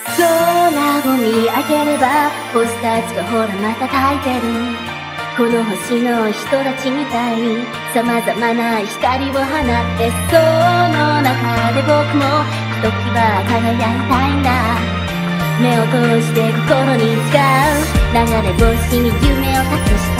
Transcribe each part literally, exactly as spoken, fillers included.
空を見上げれば星たちがほらまた焚いてる。この星の人たちみたいに様々な光を放ってその中で僕もひときわ輝いたいんだ。目を通して心に使う流れ星に夢を託した。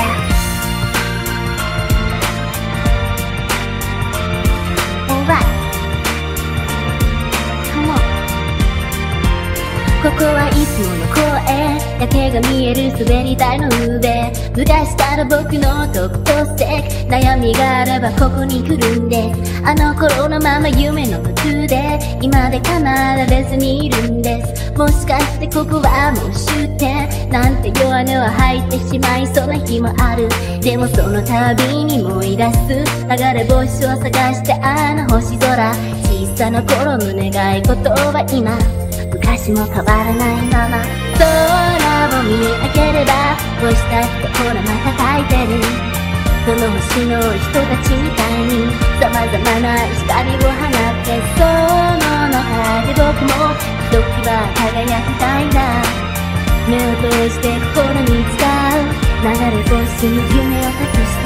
ここはいつもの公園夜景が見える滑り台の上。昔から僕の特等席悩みがあればここに来るんです。あの頃のまま夢の途中で今で叶われずにいるんです。もしかしてここはもう終点なんて弱音を吐いてしまいそうな日もある。でもその度に思い出す流れ星を探してあの星空。小さな頃胸がいことは今昔も変わらないまま。空を見上げれば星たちがほらまた焚いてる。この星の人たちみたいに様々な光を放ってその中で僕もひときわ輝きたいんだ。目を通して心に使う流れ星に夢を託して。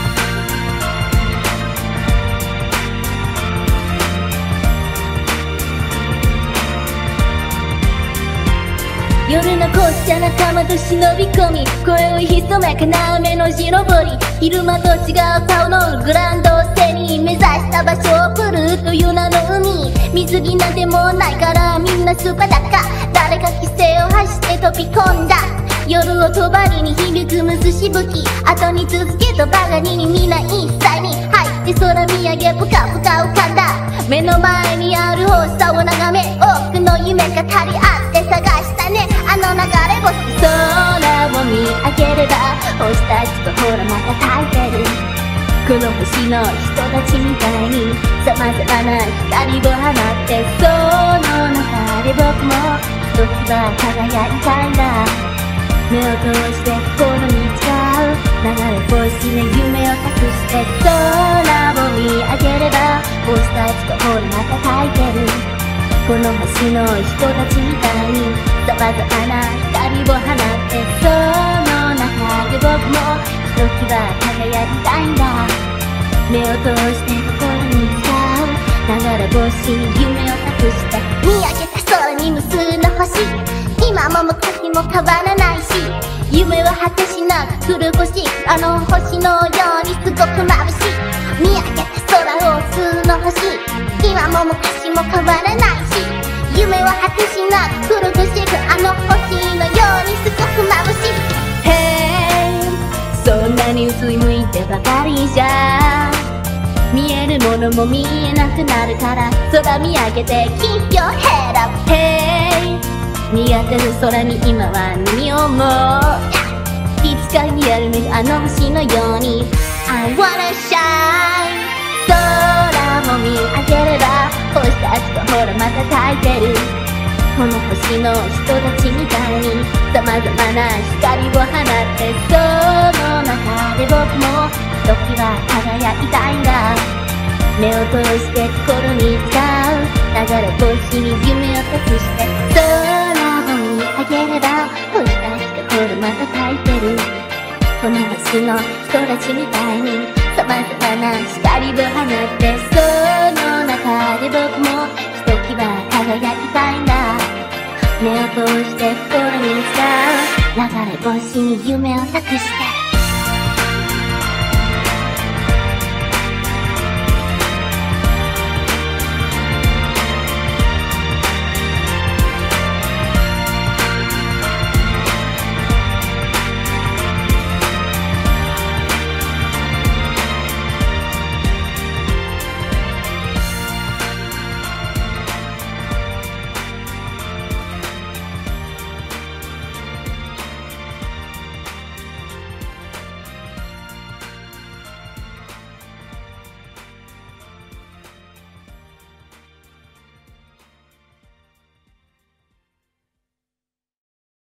夜の校舎仲間と忍び込み声を潜め金目の字登り。昼間と違う顔のグランドステに目指した場所をプルという名の海。水着なんてもうないからみんなスーパーだか。誰か規制を発して飛び込んだ。夜を帳に響く水しぶき後に続けとばかりにみんな一切に入って空見上げぷかぷか浮かんだ。目の前にある星さを眺め多くの夢が足りあって探したねあの流れ星。空を見上げれば星たちがほらまた焚いてる。この星の人たちみたいに様々な光を放ってその中で僕もひときわ輝いたいんだ。目を通して心に使う流れ星に夢を託して空を見上げれば星たちがほらまた焚いてる。この星の人たちみたいに様々な光を放ってその中で僕もひときわ輝きたいんだ。目を通して心に使う流れ星に夢を託して見上げた空に無数の星今も昔も変わらないし夢は果てしなく来る星あの星のようにすごく眩しい。見上げた空を数の星今も昔も変わらないし夢は果てしなく来る星あの星のようにすごく眩しい。Hey そんなに薄い向いてばかりじゃ見えるものも見えなくなるから空見上げて Keep your head up Hey 見当てる空に今は何を思ういつか見えるあの星のように I wanna shine 空を見上げれば星たちがほらまた焚いてる。この星の人たちみたいに様々な光を放ってその中で僕もひときわ輝きたいんだ。目を通して心に使う流れ星に夢を託して空を見上げれば星たちがほらまた焚いてる。この星の人たちみたいに様々な光を放ってその中で僕もひときわ輝きたいんだ。目を通して心に使う流れ星に夢を託して